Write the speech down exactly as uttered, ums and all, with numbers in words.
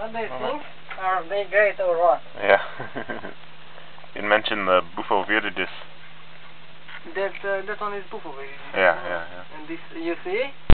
these things? Are they great or what? Yeah. You mentioned the Bufo viridis. That uh, that one is Bufo viridis. Yeah, yeah, yeah. And this, you see?